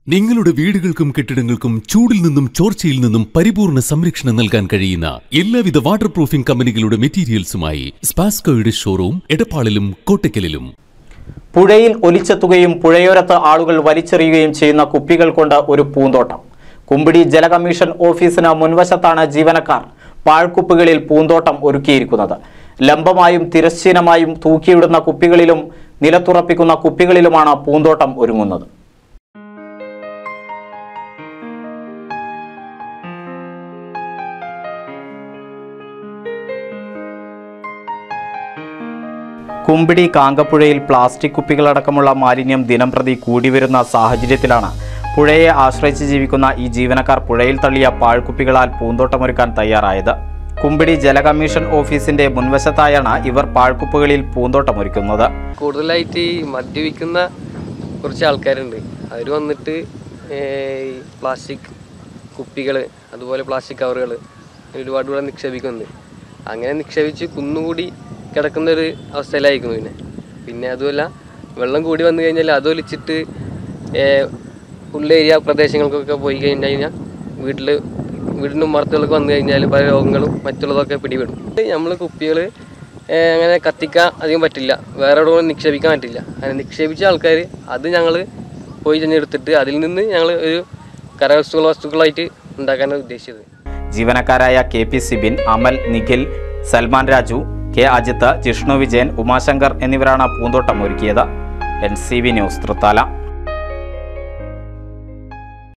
നിങ്ങളുടെ വീടുകൾക്കും കെട്ടിടങ്ങൾക്കും ചൂടിൽ നിന്നും ചോർച്ചയിൽ നിന്നും പരിപൂർണ്ണ സംരക്ഷണം നൽകാൻ കഴിയുന്ന എല്ലാവിധ വാട്ടർ പ്രൂഫിംഗ് കമ്പനികളുടെ മെറ്റീരിയൽസുമായി സ്പാസ്കോയുടെ ഷോറൂം എടപ്പാളിലും കോട്ടയ്ക്കലിലും. പുഴയിൽ ഒലിച്ചെത്തുകയും പുഴയോരത്ത് ആളുകൾ വലിച്ചെറിയുകയും ചെയ്യുന്ന കുപ്പികൾ കൊണ്ട് ഒരു പൂന്തോട്ടം. കുമ്പിടി ജല കമ്മീഷൻ ഓഫീസിന് മുൻവശത്താണ് ജീവനക്കാർ പാഴ്ക്കുപ്പികളിൽ പൂന്തോട്ടം ഒരുക്കിയിരിക്കുന്നത്. ലംബമായും തിരശ്ചീനമായും തൂക്കിയിടുന്ന കുപ്പികളിലും നിലത്തുറപ്പിക്കുന്ന കുപ്പികളിലുമാണ് പൂന്തോട്ടം ഒരുങ്ങുന്നത്. കുമ്പിടി കാങ്കപ്പുഴയിൽ പ്ലാസ്റ്റിക് കുപ്പികളടക്കമുള്ള മാലിന്യം ദിനംപ്രതി കൂടിവരുന്ന സാഹചര്യത്തിലാണ് പുഴയെ ആശ്രയിച്ച് ജീവിക്കുന്ന ഈ ജീവനക്കാർ പുഴയിൽ തള്ളിയ പാഴ്ക്കുപ്പികളാൽ പൂന്തോട്ടമൊരുക്കാൻ തയ്യാറായത്. കുമ്പിടി ജല കമ്മീഷൻ ഓഫീസിന്റെ മുൻവശത്തായാണ് ഇവർ പാഴ്ക്കുപ്പികളിൽ പൂന്തോട്ടമൊരുക്കുന്നത്. കൂടുതലായിട്ട് മദ്യപിക്കുന്ന കുറച്ച് ആൾക്കാരുണ്ട്. അവർ വന്നിട്ട് പ്ലാസ്റ്റിക് കുപ്പികൾ അതുപോലെ പ്ലാസ്റ്റിക് കവറുകൾ ഒരുപാട് ഇവിടെ നിക്ഷേപിക്കുന്നുണ്ട്. അങ്ങനെ നിക്ഷേപിച്ച് കുന്നുകൂടി കിടക്കുന്നൊരു അവസ്ഥയിലായിരിക്കുന്നു. പിന്നെ അതുമല്ല, വെള്ളം കൂടി വന്നു കഴിഞ്ഞാൽ അതൊലിച്ചിട്ട് ഉള്ള ഏരിയ പ്രദേശങ്ങൾക്കൊക്കെ പോയി കഴിഞ്ഞാൽ വീടിൻ്റെ ഉമ്മറത്തുകളൊക്കെ വന്നു കഴിഞ്ഞാൽ പല രോഗങ്ങളും മറ്റുള്ളതൊക്കെ പിടിപെടും. നമ്മൾ കുപ്പികൾ അങ്ങനെ കത്തിക്കാൻ അധികം പറ്റില്ല, വേറെ എവിടെ നിക്ഷേപിക്കാൻ പറ്റില്ല. അങ്ങനെ നിക്ഷേപിച്ച ആൾക്കാർ അത് ഞങ്ങൾ പോയി ചെന്നെടുത്തിട്ട് അതിൽ നിന്ന് ഞങ്ങൾ ഒരു വസ്തുക്കളായിട്ട് ഉണ്ടാക്കാനാണ് ഉദ്ദേശിച്ചത്. ജീവനക്കാരായ KP സിബിൻ, അമൽ, നിഖിൽ, സൽമാൻ രാജു, K അജിത്ത്, ജിഷ്ണു വിജയൻ, ഉമാശങ്കർ എന്നിവരാണ് പൂന്തോട്ടം ഒരുക്കിയത്. NCV news Thrithala.